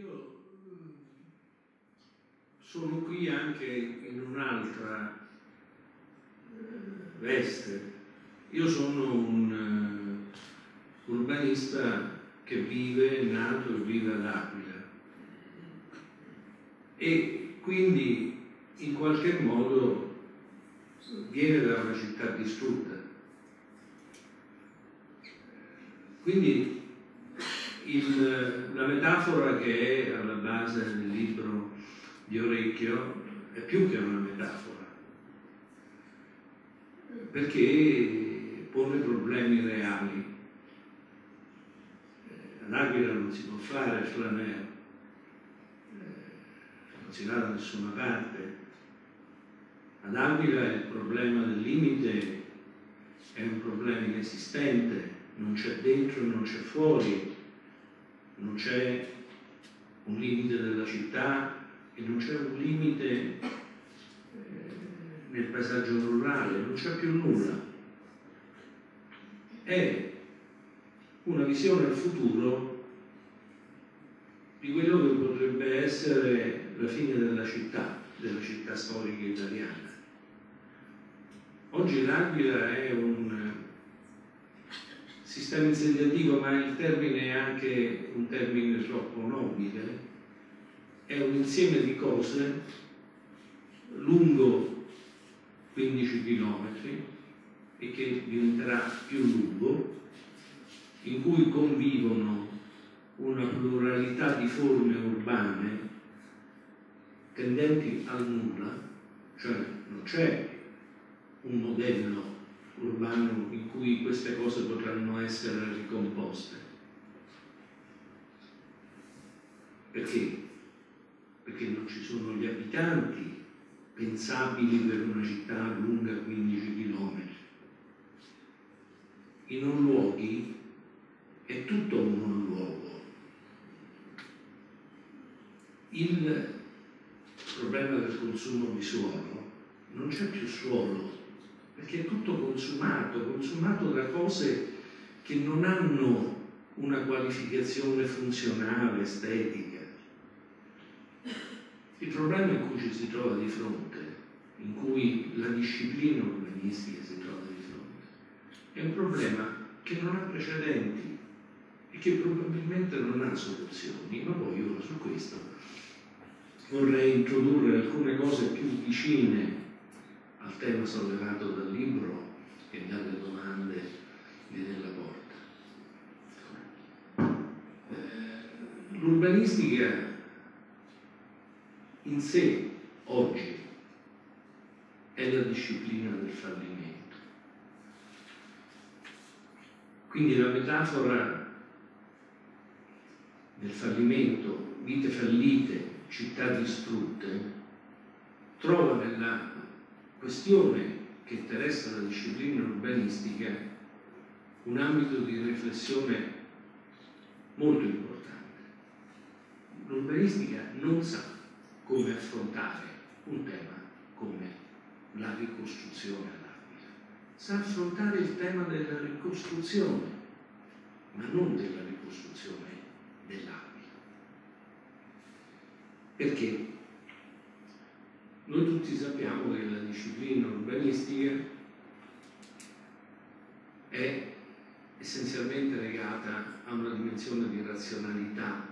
Io sono qui anche in un'altra veste. Io sono un urbanista che vive, è nato e vive ad Aquila, e quindi in qualche modo viene da una città distrutta. Quindi la metafora che è alla base del libro di Orecchio è più che una metafora, perché pone problemi reali. Ad Aquila non si può fare il flaneur, non si va da nessuna parte. Ad Aquila il problema del limite è un problema inesistente, non c'è dentro e non c'è fuori, non c'è un limite della città e non c'è un limite nel paesaggio rurale, non c'è più nulla. È una visione al futuro di quello che potrebbe essere la fine della città storica italiana. Oggi l'Aquila è un sistema insediativo, ma il termine è anche un termine troppo nobile, è un insieme di cose lungo 15 km e che diventerà più lungo, in cui convivono una pluralità di forme urbane tendenti al nulla, cioè non c'è un modello urbano in cui queste cose potranno essere ricomposte. Perché? Perché non ci sono gli abitanti pensabili per una città lunga 15 km. I non luoghi è tutto un non luogo. Il problema del consumo di suolo: non c'è più suolo, perché è tutto consumato da cose che non hanno una qualificazione funzionale, estetica. Il problema in cui ci si trova di fronte, in cui la disciplina urbanistica si trova di fronte, è un problema che non ha precedenti e che probabilmente non ha soluzioni. Ma poi ora su questo vorrei introdurre alcune cose più vicine al tema sollevato dal libro e dalle domande di Della Porta. L'urbanistica in sé oggi è la disciplina del fallimento. Quindi la metafora del fallimento, vite fallite, città distrutte, trova nella questione che interessa la disciplina urbanistica un ambito di riflessione molto importante. L'urbanistica non sa come affrontare un tema come la ricostruzione all'Aquila. Sa affrontare il tema della ricostruzione, ma non della ricostruzione dell'Aquila. Perché? Noi tutti sappiamo che la disciplina urbanistica è essenzialmente legata a una dimensione di razionalità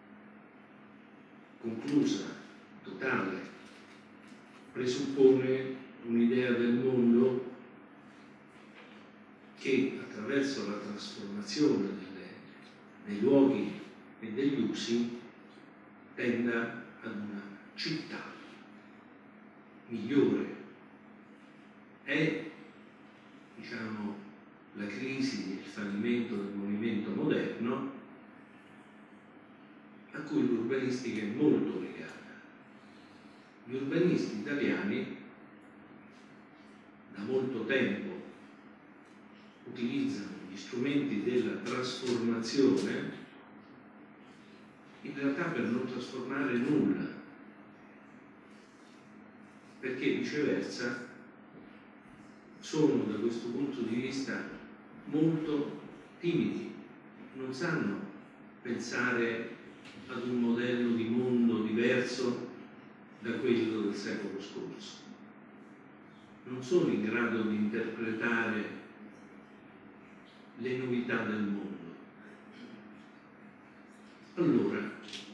conclusa, totale, presuppone un'idea del mondo che attraverso la trasformazione dei luoghi e degli usi tenda ad una città migliore. È, diciamo, la crisi, il fallimento del movimento moderno a cui l'urbanistica è molto legata. Gli urbanisti italiani da molto tempo utilizzano gli strumenti della trasformazione in realtà per non trasformare nulla, perché viceversa sono da questo punto di vista molto timidi, non sanno pensare ad un modello di mondo diverso da quello del secolo scorso. Non sono in grado di interpretare le novità del mondo. Allora,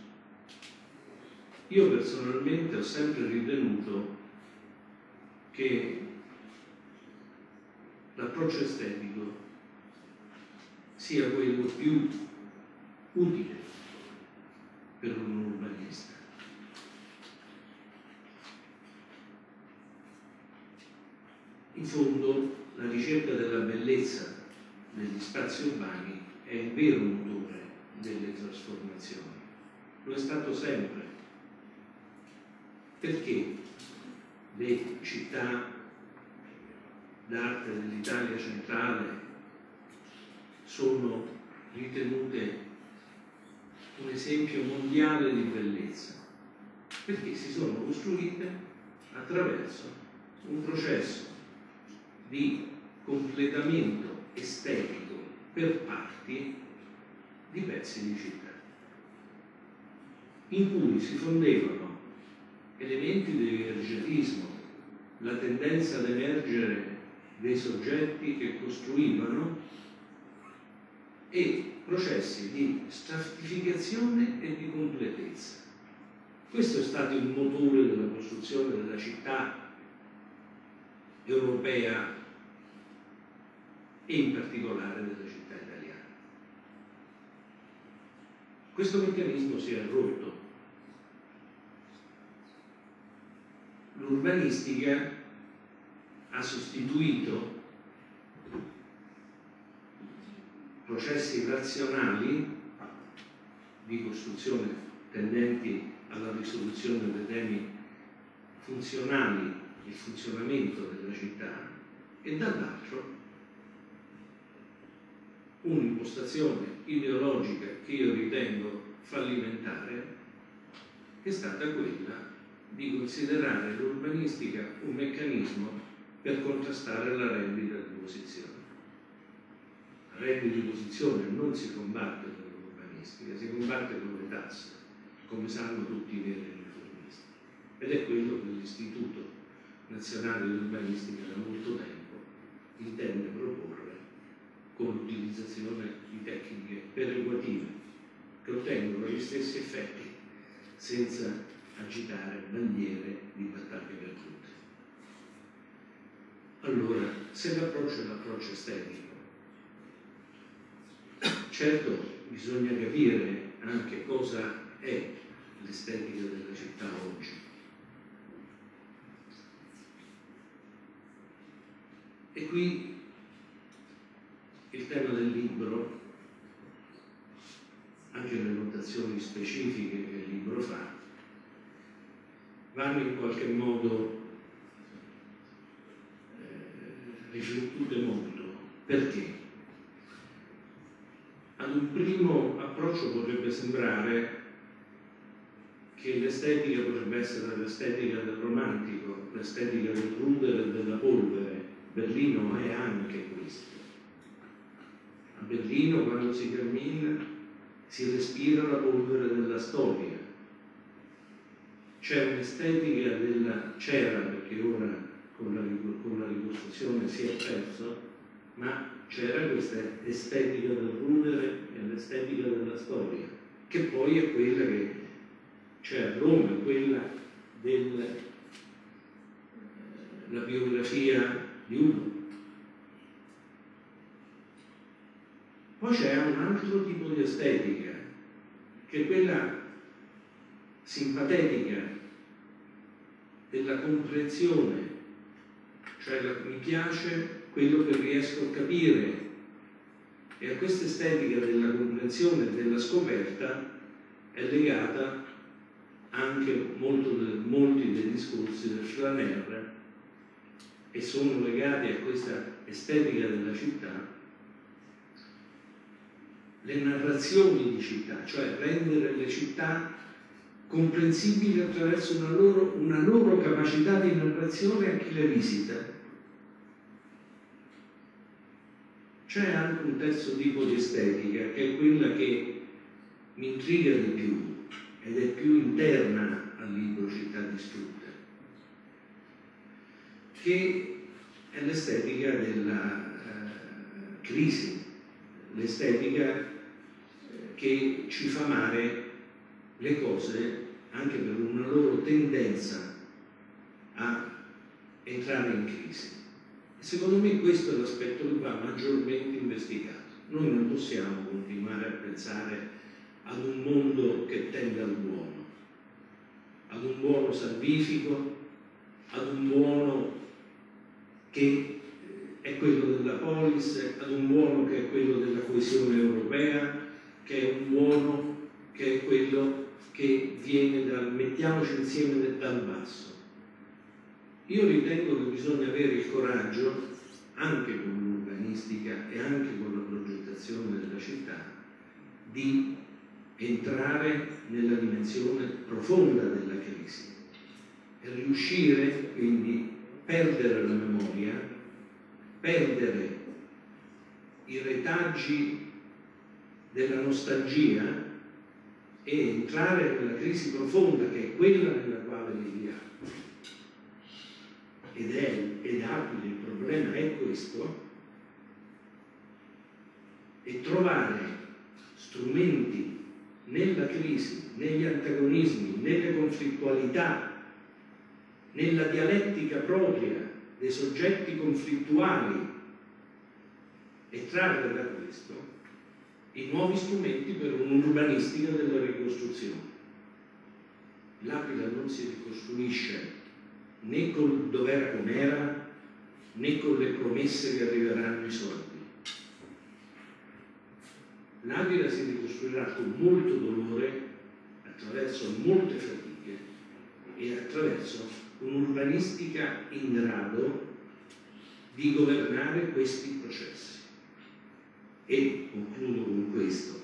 io personalmente ho sempre ritenuto che l'approccio estetico sia quello più utile per un urbanista. In fondo, la ricerca della bellezza degli spazi urbani è il vero motore delle trasformazioni. Lo è stato sempre. Perché le città d'arte dell'Italia centrale sono ritenute un esempio mondiale di bellezza? Perché si sono costruite attraverso un processo di completamento estetico per parti di pezzi di città, in cui si fondevano elementi di emergentismo, la tendenza ad emergere dei soggetti che costruivano e processi di stratificazione e di completezza. Questo è stato il motore della costruzione della città europea e in particolare della città italiana. Questo meccanismo si è rotto. L'urbanistica ha sostituito processi razionali di costruzione tendenti alla risoluzione dei temi funzionali, il funzionamento della città, e dall'altro un'impostazione ideologica che io ritengo fallimentare è stata quella di considerare l'urbanistica un meccanismo per contrastare la rendita di posizione. La rendita di posizione non si combatte con l'urbanistica, si combatte con le tasse, come sanno tutti i veri riformisti. Ed è quello che l'Istituto Nazionale di Urbanistica da molto tempo intende proporre con l'utilizzazione di tecniche perequative che ottengono gli stessi effetti senza agitare bandiere di battaglie perdute. Allora, se l'approccio è l'approccio estetico, certo bisogna capire anche cosa è l'estetica della città oggi. E qui il tema del libro, anche le notazioni specifiche che il libro fa, vanno in qualche modo riflettute molto. Perché? Ad un primo approccio potrebbe sembrare che l'estetica potrebbe essere l'estetica del romantico, l'estetica del rudere e della polvere. Berlino è anche questo. A Berlino, quando si cammina, si respira la polvere della storia. C'è un'estetica c'era, perché ora con la ricostruzione si è perso, ma c'era questa estetica del rudere e l'estetica della storia, che poi è quella che c'è a Roma, quella della biografia di uno. Poi c'è un altro tipo di estetica, che è quella simpatetica della comprensione, cioè mi piace quello che riesco a capire, e a questa estetica della comprensione e della scoperta è legata anche molti dei discorsi del Flaner, e sono legati a questa estetica della città le narrazioni di città, cioè rendere le città comprensibili attraverso una loro capacità di narrazione a chi le visita. C'è anche un terzo tipo di estetica, che è quella che mi intriga di più ed è più interna al libro Città distrutte, che è l'estetica della crisi, l'estetica che ci fa amare le cose anche per una loro tendenza a entrare in crisi. E secondo me questo è l'aspetto che va maggiormente investigato. Noi non possiamo continuare a pensare ad un mondo che tende al buono, ad un buono salvifico, ad un buono che è quello della polis, ad un buono che è quello della coesione europea, che è un buono che è quello che viene dal mettiamoci insieme dal basso. Io ritengo che bisogna avere il coraggio, anche con l'urbanistica e anche con la progettazione della città, di entrare nella dimensione profonda della crisi e riuscire quindi a perdere la memoria, perdere i retaggi della nostalgia e entrare nella crisi profonda che è quella nella quale viviamo. Ed il problema è questo, e trovare strumenti nella crisi, negli antagonismi, nelle conflittualità, nella dialettica propria dei soggetti conflittuali e trarre da questo i nuovi strumenti per un'urbanistica della ricostruzione. L'Aquila non si ricostruisce né con dov'era com'era, né con le promesse che arriveranno i soldi. L'Aquila si ricostruirà con molto dolore, attraverso molte fatiche e attraverso un'urbanistica in grado di governare questi processi. E concludo con questo.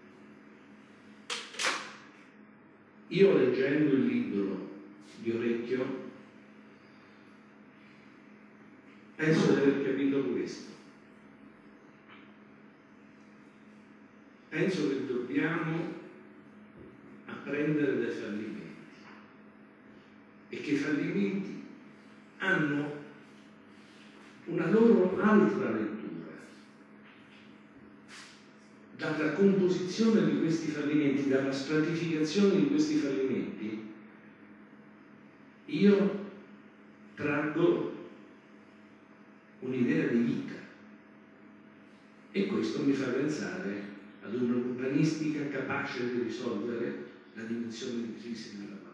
Io, leggendo il libro di Orecchio, penso di aver capito questo. Penso che dobbiamo apprendere dai fallimenti e che i fallimenti hanno una loro altra lettura. Dalla composizione di questi fallimenti, dalla stratificazione di questi fallimenti, io traggo un'idea di vita e questo mi fa pensare ad un'urbanistica capace di risolvere la dimensione di crisi nella quale